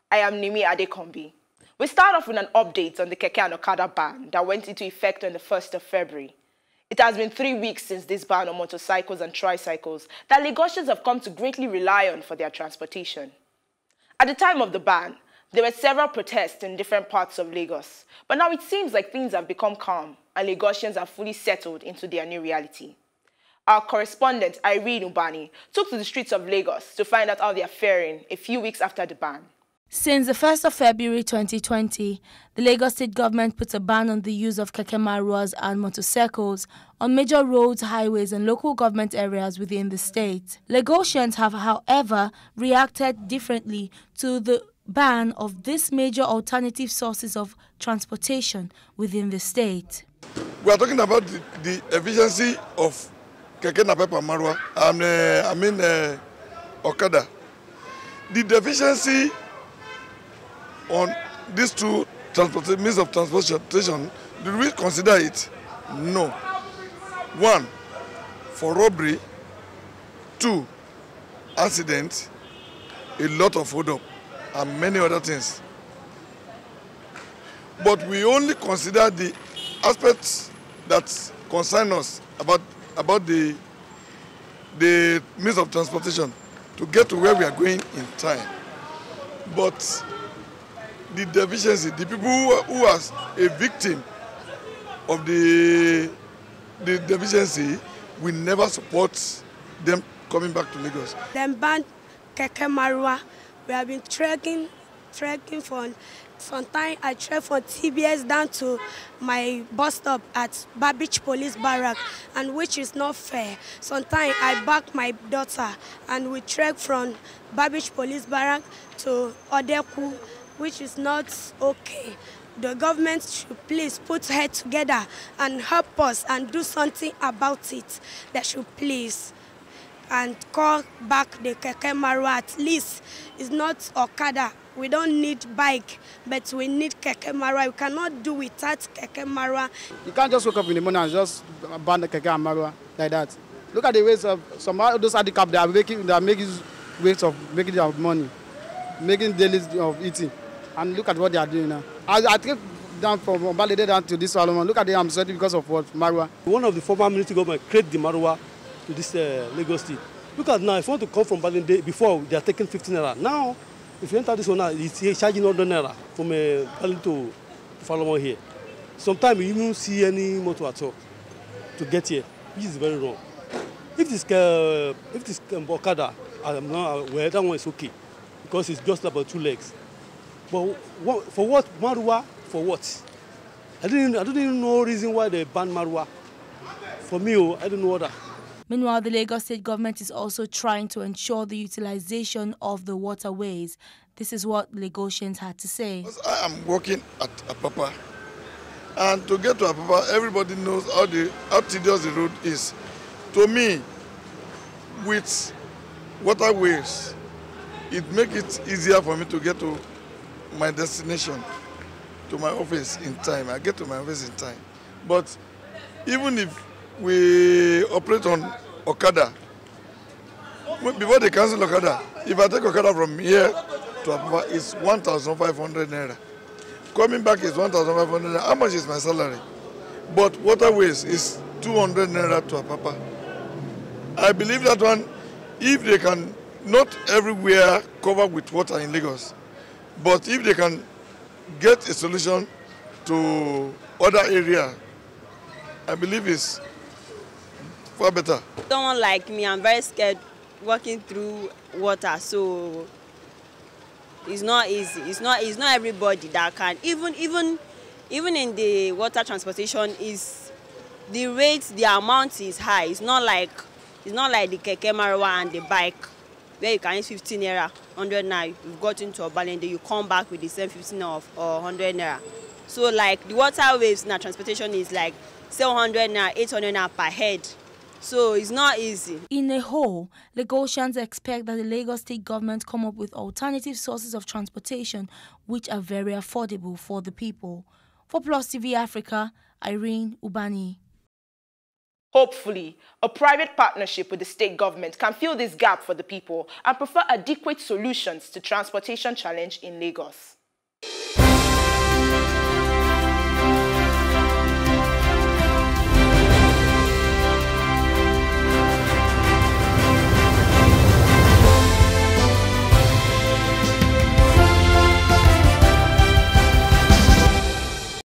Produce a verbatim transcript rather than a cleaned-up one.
I am Nimi Adekombi. We start off with an update on the Keke and Okada ban that went into effect on the first of February. It has been three weeks since this ban on motorcycles and tricycles that Lagosians have come to greatly rely on for their transportation. At the time of the ban, there were several protests in different parts of Lagos, but now it seems like things have become calm and Lagosians are fully settled into their new reality. Our correspondent, Irene Ubani, took to the streets of Lagos to find out how they are faring a few weeks after the ban. Since the first of February twenty twenty, the Lagos State government put a ban on the use of keke maruas and motorcycles on major roads, highways and local government areas within the state. Lagosians have, however, reacted differently to the ban of these major alternative sources of transportation within the state. We are talking about the, the efficiency of keke napep and marua, and, uh, I mean uh, Okada. The deficiency on these two transport means of transportation, do we consider it? No. One, for robbery. Two, accident, a lot of hold up, and many other things. But we only consider the aspects that concern us about about the the means of transportation to get to where we are going in time. But the deficiency, the people who, who are a victim of the, the deficiency, we never support them coming back to Lagos. Them banned keke marua. We have been trekking, trekking for some time. I trek from T B S down to my bus stop at Babich Police Barrack, and which is not fair. Sometimes I back my daughter, and we trek from Babich Police Barrack to Odeku, which is not okay. The government should please put heads together and help us and do something about it. They should please and call back the keke marua. At least it's not Okada. We don't need bike, but we need keke marua. We cannot do without keke marua. You can't just wake up in the morning and just ban the keke and marua like that. Look at the ways of some of those handicapped. They are making, they are making ways of making their money, making daily of eating. And look at what they are doing now. I, I take down from Balede down to this Solomon. Look at them, I'm sorry because of what? Marua. One of the former military government created the Marua to this uh, Lagos State. Look at now, if you want to come from Balede, before they are taking fifteen naira. Now, if you enter this one now, it's charging one hundred naira from uh, Balede to Solomon here. Sometimes you don't see any motor at all to get here, which is very wrong. If this, uh, if this um, Okada, I'm not aware, that one is okay, because it's just about two legs. But what, for what Marua? For what? I didn't. I don't even know reason why they banned Marua. For me, I don't know that. Meanwhile, the Lagos State government is also trying to ensure the utilization of the waterways. This is what Lagosians had to say. I am working at Apapa, and to get to Apapa, everybody knows how the how tedious the road is. To me, with waterways, it makes it easier for me to get to my destination, to my office in time. I get to my office in time. But even if we operate on Okada, before they cancel Okada, if I take Okada from here to Apapa, it's one thousand five hundred naira. Coming back is one thousand five hundred naira. How much is my salary? But waterways is two hundred naira to Apapa. I believe that one, if they can, not everywhere cover with water in Lagos, but if they can get a solution to other area, I believe it's far better. Someone like me, I'm very scared walking through water, so it's not easy. It's not. It's not everybody that can. Even even even in the water transportation, is the rate, the amount is high. It's not like it's not like the keke marua and the bike, where you can use fifteen naira, one hundred naira, you've got into a balance, then you come back with the same fifteen or one hundred naira. So like the waterways in our transportation is like seven hundred naira, eight hundred naira per head. So it's not easy. In a whole, Lagosians expect that the Lagos State government come up with alternative sources of transportation which are very affordable for the people. For Plus T V Africa, Irene Ubani. Hopefully, a private partnership with the state government can fill this gap for the people and provide adequate solutions to transportation challenge in Lagos.